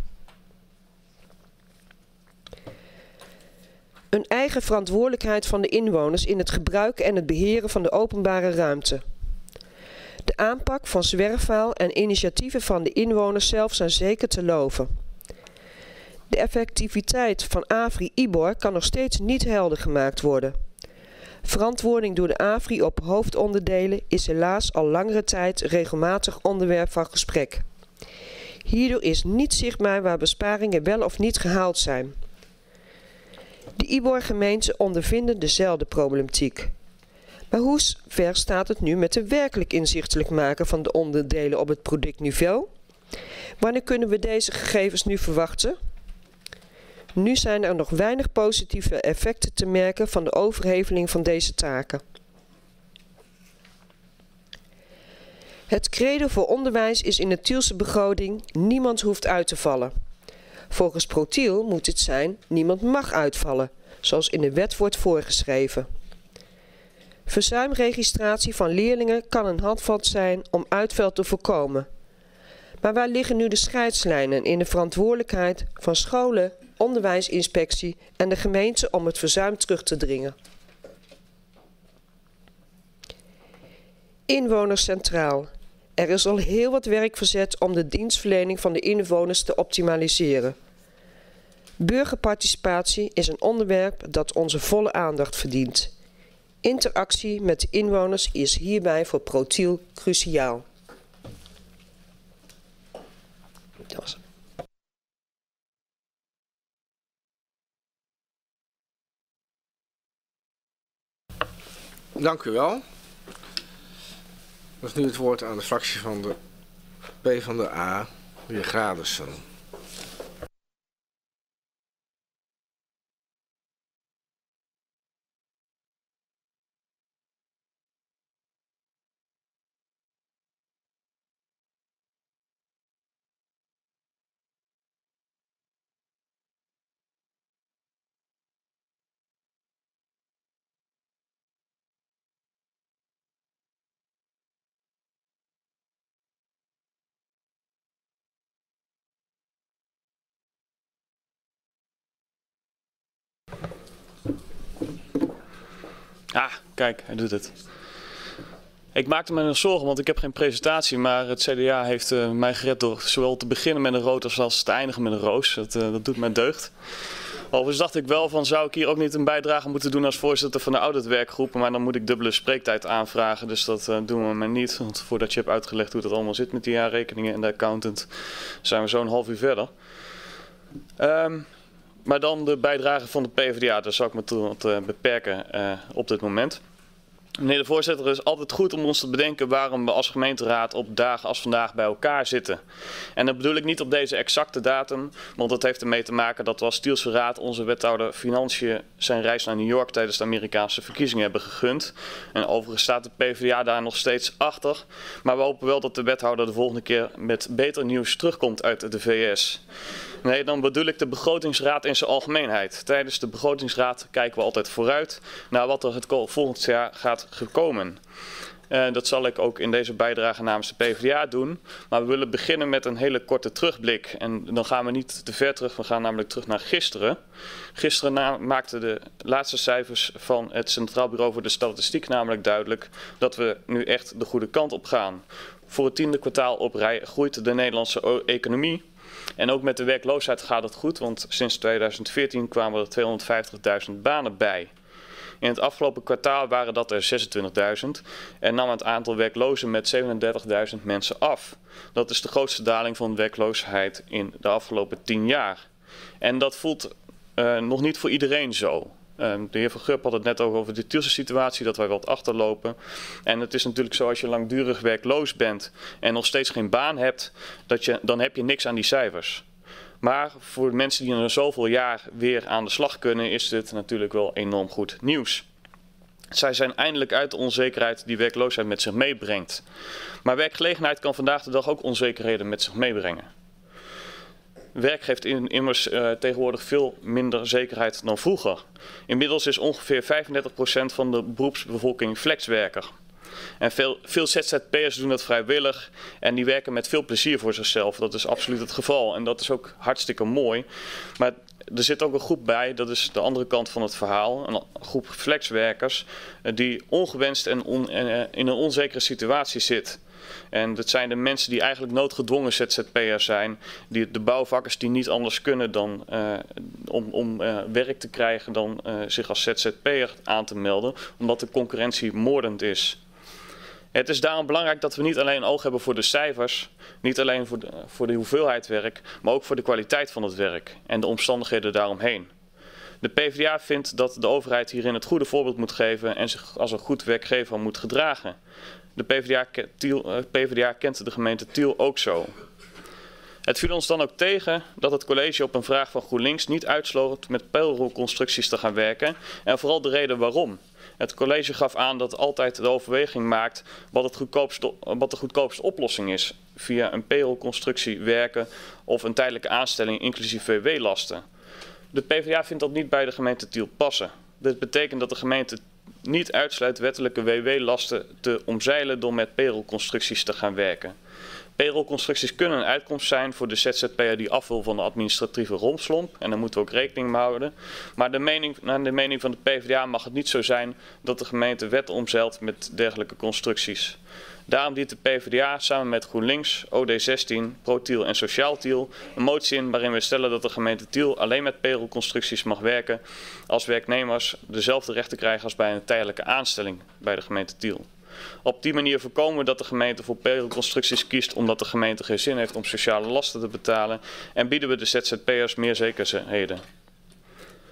Een eigen verantwoordelijkheid van de inwoners in het gebruiken en het beheren van de openbare ruimte. De aanpak van zwerfvuil en initiatieven van de inwoners zelf zijn zeker te loven. De effectiviteit van AVRI-IBOR kan nog steeds niet helder gemaakt worden. Verantwoording door de AVRI op hoofdonderdelen is helaas al langere tijd regelmatig onderwerp van gesprek. Hierdoor is niet zichtbaar waar besparingen wel of niet gehaald zijn. De IBOR-gemeenten ondervinden dezelfde problematiek. Maar hoe ver staat het nu met het werkelijk inzichtelijk maken van de onderdelen op het productniveau? Wanneer kunnen we deze gegevens nu verwachten? Nu zijn er nog weinig positieve effecten te merken van de overheveling van deze taken. Het credo voor onderwijs is in de Tielse begroting: niemand hoeft uit te vallen. Volgens Protiel moet dit zijn: niemand mag uitvallen, zoals in de wet wordt voorgeschreven. Verzuimregistratie van leerlingen kan een handvat zijn om uitval te voorkomen. Maar waar liggen nu de scheidslijnen in de verantwoordelijkheid van scholen, onderwijsinspectie en de gemeente om het verzuim terug te dringen? Inwoners centraal. Er is al heel wat werk verzet om de dienstverlening van de inwoners te optimaliseren. Burgerparticipatie is een onderwerp dat onze volle aandacht verdient. Interactie met de inwoners is hierbij voor Protiel cruciaal. Dank u wel. Dan is nu het woord aan de fractie van de PvdA, de heer Gradussen. Ah, kijk, hij doet het. Ik maakte me nog zorgen, want ik heb geen presentatie, maar het C D A heeft uh, mij gered door zowel te beginnen met een rood als te eindigen met een roos. Dat, uh, dat doet mij deugd. Overigens dacht ik wel van, zou ik hier ook niet een bijdrage moeten doen als voorzitter van de auditwerkgroep, maar dan moet ik dubbele spreektijd aanvragen, dus dat uh, doen we maar niet. Want voordat je hebt uitgelegd hoe dat allemaal zit met die jaarrekeningen en de accountant, zijn we zo'n half uur verder. Um, Maar dan de bijdrage van de PvdA, daar zal ik me toe uh, beperken uh, op dit moment. Meneer de voorzitter, het is altijd goed om ons te bedenken waarom we als gemeenteraad op dagen als vandaag bij elkaar zitten. En dat bedoel ik niet op deze exacte datum, want dat heeft ermee te maken dat we als Tielse Raad onze wethouder Financiën zijn reis naar New York tijdens de Amerikaanse verkiezingen hebben gegund. En overigens staat de PvdA daar nog steeds achter, maar we hopen wel dat de wethouder de volgende keer met beter nieuws terugkomt uit de V S. Nee, dan bedoel ik de begrotingsraad in zijn algemeenheid. Tijdens de begrotingsraad kijken we altijd vooruit naar wat er het volgend jaar gaat gekomen. Uh, dat zal ik ook in deze bijdrage namens de PvdA doen. Maar we willen beginnen met een hele korte terugblik. En dan gaan we niet te ver terug, we gaan namelijk terug naar gisteren. Gisteren maakten de laatste cijfers van het Centraal Bureau voor de Statistiek namelijk duidelijk dat we nu echt de goede kant op gaan. Voor het tiende kwartaal op rij groeit de Nederlandse economie. En ook met de werkloosheid gaat het goed, want sinds tweeduizend veertien kwamen er tweehonderdvijftigduizend banen bij. In het afgelopen kwartaal waren dat er zesentwintigduizend en nam het aantal werklozen met zevenendertigduizend mensen af. Dat is de grootste daling van werkloosheid in de afgelopen tien jaar. En dat voelt uh, nog niet voor iedereen zo. Uh, de heer Van Gup had het net ook over de Tielse situatie, dat wij wat achterlopen. En het is natuurlijk zo, als je langdurig werkloos bent en nog steeds geen baan hebt, dat je, dan heb je niks aan die cijfers. Maar voor de mensen die na zoveel jaar weer aan de slag kunnen, is dit natuurlijk wel enorm goed nieuws. Zij zijn eindelijk uit de onzekerheid die werkloosheid met zich meebrengt. Maar werkgelegenheid kan vandaag de dag ook onzekerheden met zich meebrengen. Werk geeft immers uh, tegenwoordig veel minder zekerheid dan vroeger. Inmiddels is ongeveer vijfendertig procent van de beroepsbevolking flexwerker. En veel, veel Z Z P'ers doen dat vrijwillig en die werken met veel plezier voor zichzelf. Dat is absoluut het geval en dat is ook hartstikke mooi. Maar er zit ook een groep bij, dat is de andere kant van het verhaal. Een groep flexwerkers die ongewenst en on, en in een onzekere situatie zit. En dat zijn de mensen die eigenlijk noodgedwongen Z Z P'ers zijn. Die, de bouwvakkers die niet anders kunnen dan uh, om, om uh, werk te krijgen dan uh, zich als Z Z P'er aan te melden. Omdat de concurrentie moordend is. Het is daarom belangrijk dat we niet alleen oog hebben voor de cijfers, niet alleen voor de, voor de hoeveelheid werk, maar ook voor de kwaliteit van het werk en de omstandigheden daaromheen. De PvdA vindt dat de overheid hierin het goede voorbeeld moet geven en zich als een goed werkgever moet gedragen. De PvdA, Tiel, PvdA kent de gemeente Tiel ook zo. Het viel ons dan ook tegen dat het college op een vraag van GroenLinks niet uitsloot met payrollconstructies te gaan werken en vooral de reden waarom. Het college gaf aan dat het altijd de overweging maakt wat, het goedkoopste, wat de goedkoopste oplossing is. Via een payrollconstructie werken of een tijdelijke aanstelling inclusief W W-lasten. De PvdA vindt dat niet bij de gemeente Tiel passen. Dit betekent dat de gemeente niet uitsluit wettelijke W W-lasten te omzeilen door met payrollconstructies te gaan werken. Payrollconstructies kunnen een uitkomst zijn voor de Z Z P'er die af wil van de administratieve rompslomp. En daar moeten we ook rekening mee houden. Maar de mening, naar de mening van de PvdA mag het niet zo zijn dat de gemeente wetten omzeilt met dergelijke constructies. Daarom dient de PvdA samen met GroenLinks, O D zestien, ProTiel en Sociaal Tiel een motie in waarin we stellen dat de gemeente Tiel alleen met payrollconstructies mag werken als werknemers dezelfde rechten krijgen als bij een tijdelijke aanstelling bij de gemeente Tiel. Op die manier voorkomen we dat de gemeente voor payrollconstructies kiest omdat de gemeente geen zin heeft om sociale lasten te betalen en bieden we de Z Z P'ers meer zekerheden.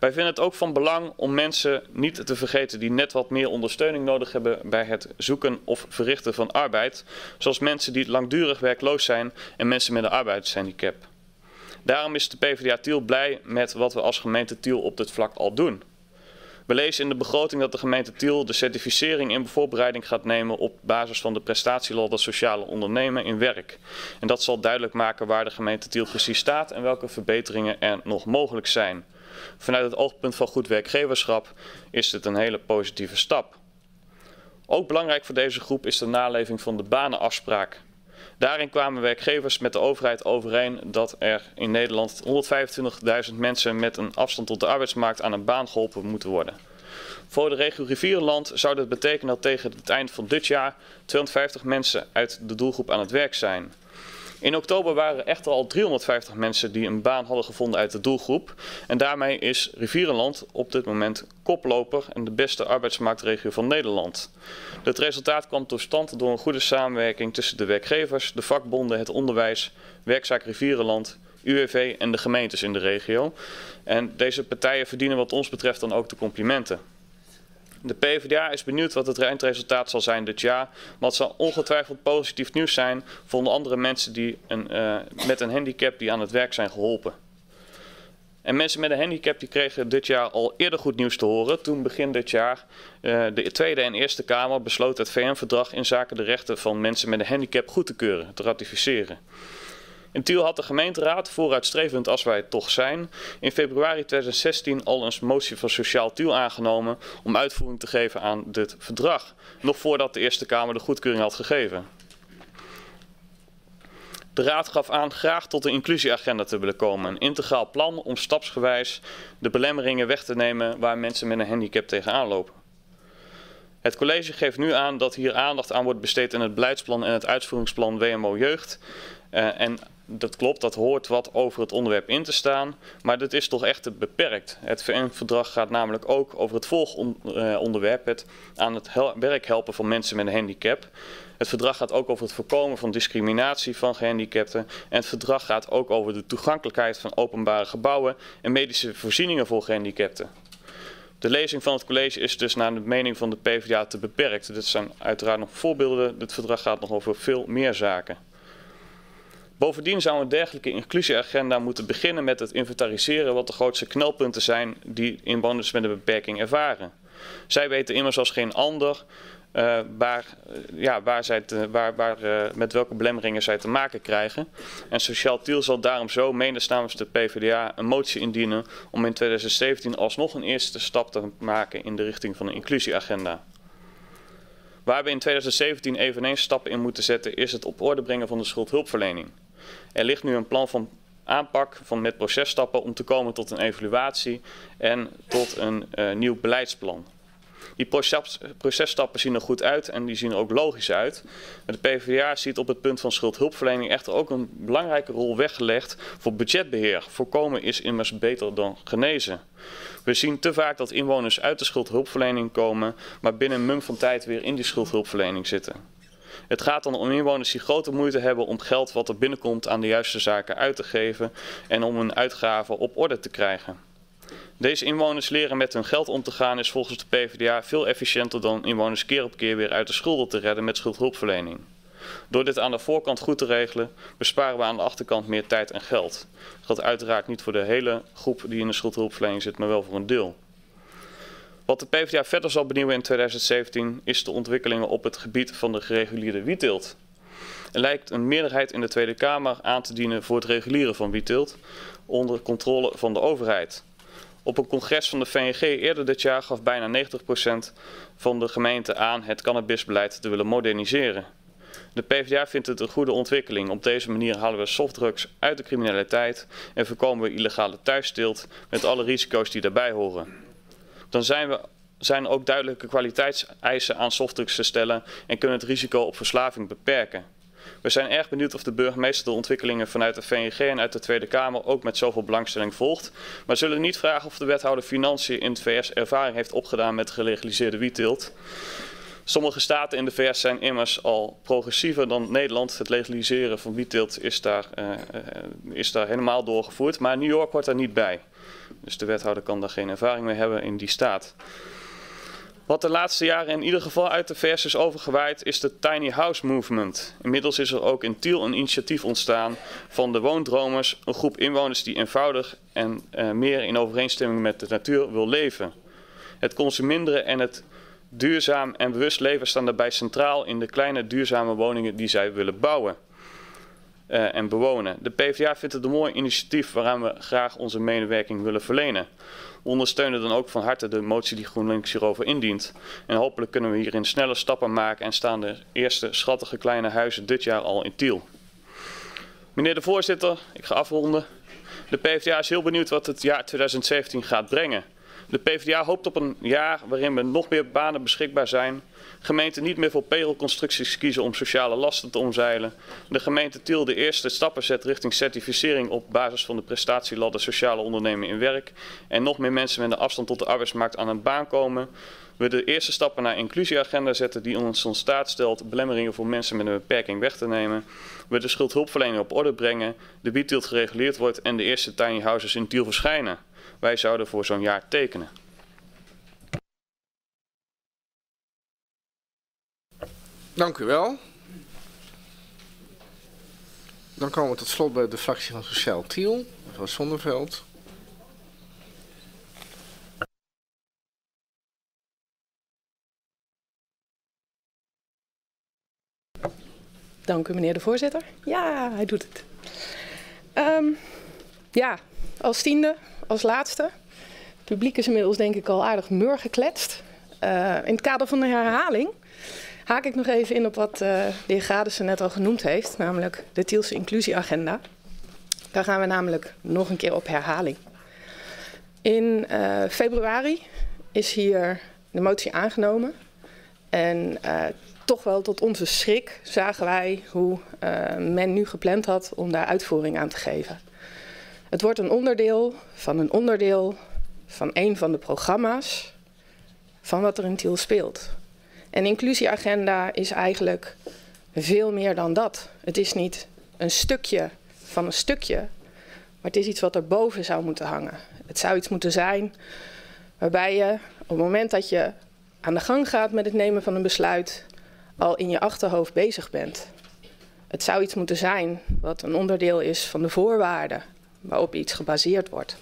Wij vinden het ook van belang om mensen niet te vergeten die net wat meer ondersteuning nodig hebben bij het zoeken of verrichten van arbeid, zoals mensen die langdurig werkloos zijn en mensen met een arbeidshandicap. Daarom is de PvdA Tiel blij met wat we als gemeente Tiel op dit vlak al doen. We lezen in de begroting dat de gemeente Tiel de certificering in voorbereiding gaat nemen op basis van de prestatieladder sociale ondernemen in werk. En dat zal duidelijk maken waar de gemeente Tiel precies staat en welke verbeteringen er nog mogelijk zijn. Vanuit het oogpunt van goed werkgeverschap is dit een hele positieve stap. Ook belangrijk voor deze groep is de naleving van de banenafspraak. Daarin kwamen werkgevers met de overheid overeen dat er in Nederland honderdvijfentwintigduizend mensen met een afstand tot de arbeidsmarkt aan een baan geholpen moeten worden. Voor de regio Rivierenland zou dat betekenen dat tegen het eind van dit jaar tweehonderdvijftig mensen uit de doelgroep aan het werk zijn. In oktober waren er echter al driehonderdvijftig mensen die een baan hadden gevonden uit de doelgroep. En daarmee is Rivierenland op dit moment koploper en de beste arbeidsmarktregio van Nederland. Het resultaat kwam tot stand door een goede samenwerking tussen de werkgevers, de vakbonden, het onderwijs, Werkzaak Rivierenland, U W V en de gemeentes in de regio. En deze partijen verdienen wat ons betreft dan ook de complimenten. De PvdA is benieuwd wat het eindresultaat zal zijn dit jaar, maar het zal ongetwijfeld positief nieuws zijn voor onder andere mensen die een, uh, met een handicap die aan het werk zijn geholpen. En mensen met een handicap die kregen dit jaar al eerder goed nieuws te horen. Toen begin dit jaar uh, de Tweede en Eerste Kamer besloot het V N-verdrag in zaken de rechten van mensen met een handicap goed te keuren, te ratificeren. In Tiel had de gemeenteraad, vooruitstrevend als wij toch zijn, in februari tweeduizend zestien al een motie van Sociaal Tiel aangenomen om uitvoering te geven aan dit verdrag, nog voordat de Eerste Kamer de goedkeuring had gegeven. De raad gaf aan graag tot een inclusieagenda te willen komen, een integraal plan om stapsgewijs de belemmeringen weg te nemen waar mensen met een handicap tegenaan lopen. Het college geeft nu aan dat hier aandacht aan wordt besteed in het beleidsplan en het uitvoeringsplan W M O Jeugd. Uh, en dat klopt, dat hoort wat over het onderwerp in te staan, maar dit is toch echt te beperkt. Het V N-verdrag gaat namelijk ook over het volgonderwerp, het aan het hel werk helpen van mensen met een handicap. Het verdrag gaat ook over het voorkomen van discriminatie van gehandicapten en het verdrag gaat ook over de toegankelijkheid van openbare gebouwen en medische voorzieningen voor gehandicapten. De lezing van het college is dus naar de mening van de PvdA te beperkt. Dit zijn uiteraard nog voorbeelden, dit verdrag gaat nog over veel meer zaken. Bovendien zou een dergelijke inclusieagenda moeten beginnen met het inventariseren wat de grootste knelpunten zijn die inwoners met een beperking ervaren. Zij weten immers als geen ander uh, waar, ja, waar zij te, waar, waar, uh, met welke belemmeringen zij te maken krijgen. En Sociaal Tiel zal daarom zo mede namens de PvdA een motie indienen om in tweeduizend zeventien alsnog een eerste stap te maken in de richting van een inclusieagenda. Waar we in tweeduizend zeventien eveneens stappen in moeten zetten is het op orde brengen van de schuldhulpverlening. Er ligt nu een plan van aanpak van met processtappen om te komen tot een evaluatie en tot een uh, nieuw beleidsplan. Die proces, processtappen zien er goed uit en die zien er ook logisch uit. De PvdA ziet op het punt van schuldhulpverlening echter ook een belangrijke rol weggelegd voor budgetbeheer. Voorkomen is immers beter dan genezen. We zien te vaak dat inwoners uit de schuldhulpverlening komen, maar binnen een mum van tijd weer in die schuldhulpverlening zitten. Het gaat dan om inwoners die grote moeite hebben om geld wat er binnenkomt aan de juiste zaken uit te geven en om hun uitgaven op orde te krijgen. Deze inwoners leren met hun geld om te gaan is volgens de PvdA veel efficiënter dan inwoners keer op keer weer uit de schulden te redden met schuldhulpverlening. Door dit aan de voorkant goed te regelen, besparen we aan de achterkant meer tijd en geld. Dat geldt uiteraard niet voor de hele groep die in de schuldhulpverlening zit, maar wel voor een deel. Wat de PvdA verder zal benieuwen in tweeduizend zeventien is de ontwikkelingen op het gebied van de gereguleerde wietteelt. Er lijkt een meerderheid in de Tweede Kamer aan te dienen voor het reguleren van wietteelt onder controle van de overheid. Op een congres van de V N G eerder dit jaar gaf bijna negentig procent van de gemeenten aan het cannabisbeleid te willen moderniseren. De PvdA vindt het een goede ontwikkeling. Op deze manier halen we softdrugs uit de criminaliteit en voorkomen we illegale thuisteelt met alle risico's die daarbij horen. Dan zijn, we, zijn er ook duidelijke kwaliteitseisen aan softdrugs te stellen en kunnen het risico op verslaving beperken. We zijn erg benieuwd of de burgemeester de ontwikkelingen vanuit de V N G en uit de Tweede Kamer ook met zoveel belangstelling volgt. Maar zullen niet vragen of de wethouder Financiën in het V S ervaring heeft opgedaan met gelegaliseerde wietteelt. Sommige staten in de V S zijn immers al progressiever dan Nederland. Het legaliseren van wietteelt is daar, uh, uh, is daar helemaal doorgevoerd, maar New York hoort daar niet bij. Dus de wethouder kan daar geen ervaring mee hebben in die staat. Wat de laatste jaren in ieder geval uit de V S is overgewaaid is de Tiny House Movement. Inmiddels is er ook in Tiel een initiatief ontstaan van de Woondromers, een groep inwoners die eenvoudig en uh, meer in overeenstemming met de natuur wil leven. Het consuminderen en het duurzaam en bewust leven staan daarbij centraal in de kleine duurzame woningen die zij willen bouwen uh, en bewonen. De PvdA vindt het een mooi initiatief waaraan we graag onze medewerking willen verlenen. We ondersteunen dan ook van harte de motie die GroenLinks hierover indient. En hopelijk kunnen we hierin snelle stappen maken en staan de eerste schattige kleine huizen dit jaar al in Tiel. Meneer de voorzitter, ik ga afronden. De PvdA is heel benieuwd wat het jaar tweeduizend zeventien gaat brengen. De PvdA hoopt op een jaar waarin er nog meer banen beschikbaar zijn. Gemeenten niet meer voor payrollconstructies kiezen om sociale lasten te omzeilen. De gemeente Tiel de eerste stappen zet richting certificering op basis van de prestatieladder sociale ondernemen in werk. En nog meer mensen met een afstand tot de arbeidsmarkt aan een baan komen. We de eerste stappen naar inclusieagenda zetten die ons in staat stelt belemmeringen voor mensen met een beperking weg te nemen. We de schuldhulpverlening op orde brengen. De wietteelt gereguleerd wordt en de eerste tiny houses in Tiel verschijnen. Wij zouden voor zo'n jaar tekenen. Dank u wel. Dan komen we tot slot bij de fractie van Sociaal Tiel, mevrouw Zonneveld. Dank u, meneer de voorzitter. Ja, hij doet het. Um, ja, als tiende, als laatste. Het publiek is inmiddels denk ik al aardig mur gekletst. Uh, in het kader van de herhaling haak ik nog even in op wat uh, de heer Gradesen net al genoemd heeft, namelijk de Tielse inclusieagenda. Daar gaan we namelijk nog een keer op herhaling. In uh, februari is hier de motie aangenomen en uh, toch wel tot onze schrik zagen wij hoe uh, men nu gepland had om daar uitvoering aan te geven. Het wordt een onderdeel van een onderdeel van een van de programma's van wat er in Tiel speelt. En inclusieagenda is eigenlijk veel meer dan dat. Het is niet een stukje van een stukje, maar het is iets wat erboven zou moeten hangen. Het zou iets moeten zijn waarbij je op het moment dat je aan de gang gaat met het nemen van een besluit al in je achterhoofd bezig bent. Het zou iets moeten zijn wat een onderdeel is van de voorwaarden waarop iets gebaseerd wordt.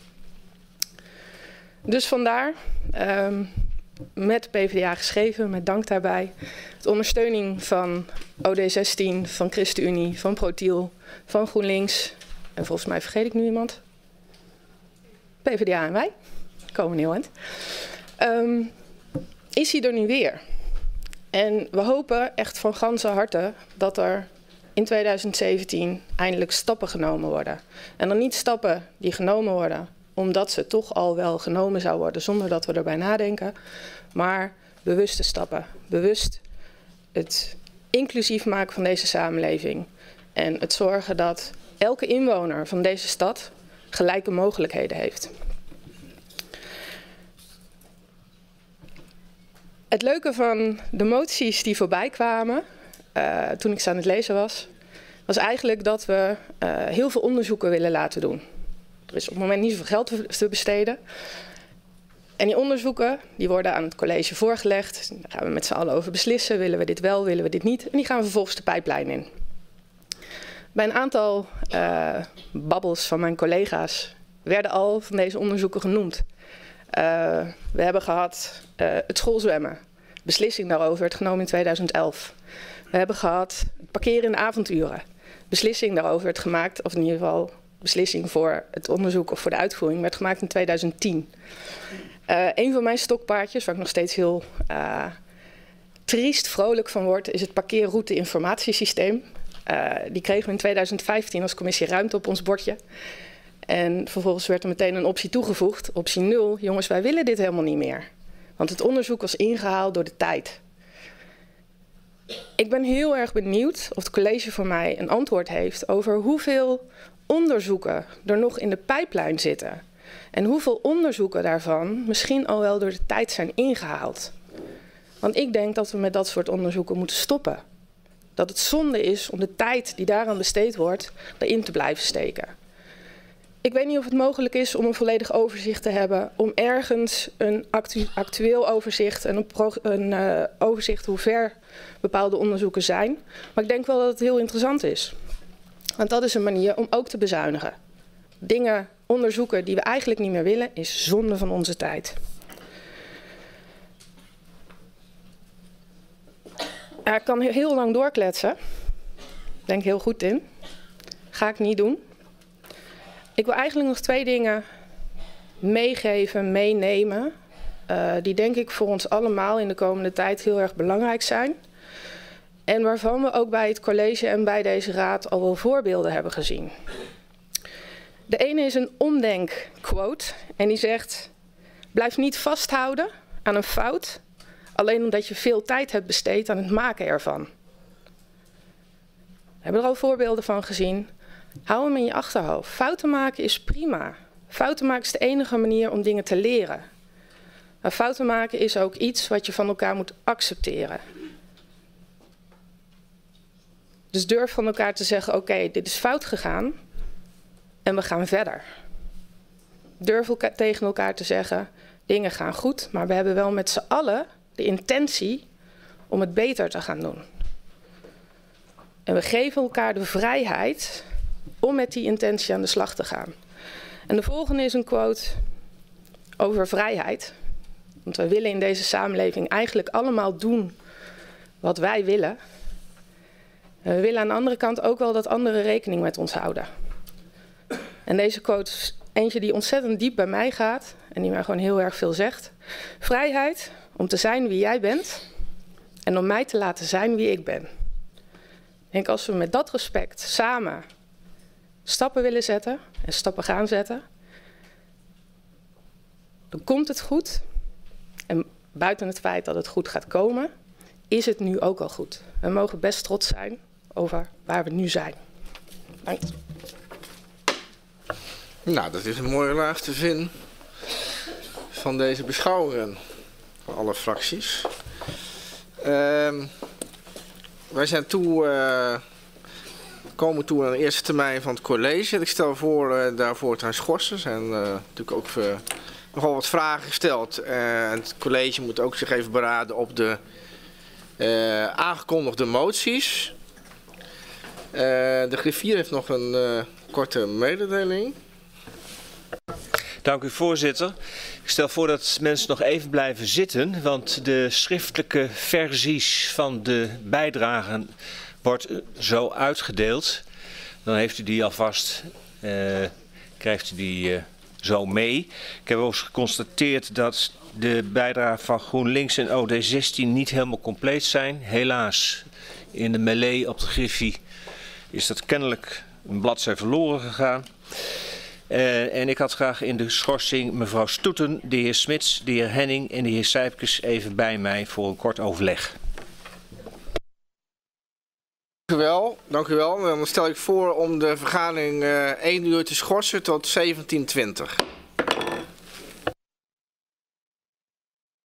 Dus vandaar, um, met PvdA geschreven, met dank daarbij, de ondersteuning van O D zestien, van ChristenUnie, van ProTiel, van GroenLinks en volgens mij vergeet ik nu iemand. PvdA en wij, komen heel eind. Um, is hij er nu weer? En we hopen echt van ganse harte dat er in tweeduizend zeventien eindelijk stappen genomen worden. En dan niet stappen die genomen worden omdat ze toch al wel genomen zou worden zonder dat we erbij nadenken. Maar bewuste stappen. Bewust het inclusief maken van deze samenleving. En het zorgen dat elke inwoner van deze stad gelijke mogelijkheden heeft. Het leuke van de moties die voorbij kwamen, uh, toen ik ze aan het lezen was, was eigenlijk dat we uh, heel veel onderzoeken willen laten doen. Er is op het moment niet zoveel geld te besteden. En die onderzoeken die worden aan het college voorgelegd. Daar gaan we met z'n allen over beslissen. Willen we dit wel, willen we dit niet? En die gaan we vervolgens de pijplijn in. Bij een aantal uh, babbels van mijn collega's werden al van deze onderzoeken genoemd. Uh, we hebben gehad uh, het schoolzwemmen. Beslissing daarover werd genomen in tweeduizend elf. We hebben gehad het parkeren in de avonduren. Beslissing daarover werd gemaakt, of in ieder geval beslissing voor het onderzoek of voor de uitvoering, werd gemaakt in tweeduizend tien. Uh, een van mijn stokpaardjes, waar ik nog steeds heel uh, triest vrolijk van word, is het parkeerroute-informatiesysteem. Uh, die kregen we in tweeduizend vijftien als commissie ruimte op ons bordje. En vervolgens werd er meteen een optie toegevoegd, optie nul. Jongens, wij willen dit helemaal niet meer. Want het onderzoek was ingehaald door de tijd. Ik ben heel erg benieuwd of het college voor mij een antwoord heeft over hoeveel onderzoeken er nog in de pijplijn zitten. En hoeveel onderzoeken daarvan misschien al wel door de tijd zijn ingehaald. Want ik denk dat we met dat soort onderzoeken moeten stoppen. Dat het zonde is om de tijd die daaraan besteed wordt, erin te blijven steken. Ik weet niet of het mogelijk is om een volledig overzicht te hebben, om ergens een actu actueel overzicht en een, een uh, overzicht hoe ver bepaalde onderzoeken zijn. Maar ik denk wel dat het heel interessant is. Want dat is een manier om ook te bezuinigen. Dingen onderzoeken die we eigenlijk niet meer willen, is zonde van onze tijd. Ja, ik kan heel lang doorkletsen. Denk ik heel goed in. Ga ik niet doen. Ik wil eigenlijk nog twee dingen meegeven, meenemen. Uh, die denk ik voor ons allemaal in de komende tijd heel erg belangrijk zijn. En waarvan we ook bij het college en bij deze raad al wel voorbeelden hebben gezien. De ene is een omdenkquote en die zegt: blijf niet vasthouden aan een fout, alleen omdat je veel tijd hebt besteed aan het maken ervan. We hebben er al voorbeelden van gezien. Hou hem in je achterhoofd. Fouten maken is prima. Fouten maken is de enige manier om dingen te leren. Maar fouten maken is ook iets wat je van elkaar moet accepteren. Dus durf van elkaar te zeggen: oké, okay, dit is fout gegaan en we gaan verder. Durf elkaar, tegen elkaar te zeggen: dingen gaan goed, maar we hebben wel met z'n allen de intentie om het beter te gaan doen. En we geven elkaar de vrijheid om met die intentie aan de slag te gaan. En de volgende is een quote over vrijheid. Want we willen in deze samenleving eigenlijk allemaal doen wat wij willen. En we willen aan de andere kant ook wel dat anderen rekening met ons houden. En deze quote is eentje die ontzettend diep bij mij gaat en die mij gewoon heel erg veel zegt. Vrijheid om te zijn wie jij bent en om mij te laten zijn wie ik ben. Ik denk, als we met dat respect samen stappen willen zetten en stappen gaan zetten, dan komt het goed. En buiten het feit dat het goed gaat komen, is het nu ook al goed. We mogen best trots zijn over waar we nu zijn. Dank je. Nou, dat is een mooie laatste zin van deze beschouwingen van alle fracties. Uh, wij zijn toe, uh, komen toe aan de eerste termijn van het college. Ik stel voor uh, daarvoor te gaan schorsen. Er zijn uh, natuurlijk ook uh, nogal wat vragen gesteld. Uh, en het college moet ook zich even beraden op de uh, aangekondigde moties. Uh, de griffier heeft nog een uh, korte mededeling. Dank u, voorzitter. Ik stel voor dat mensen nog even blijven zitten, want de schriftelijke versies van de bijdragen wordt zo uitgedeeld. Dan heeft u die alvast, uh, krijgt u die uh, zo mee. Ik heb ook geconstateerd dat de bijdragen van GroenLinks en O D zestien niet helemaal compleet zijn. Helaas, in de melee op de griffie is dat kennelijk een bladzij verloren gegaan. Uh, en ik had graag in de schorsing mevrouw Stoeten, de heer Smits, de heer Henning en de heer Sijpkes even bij mij voor een kort overleg. Dank u wel. Dank u wel. Dan stel ik voor om de vergadering uh, één uur te schorsen tot zeventien twintig.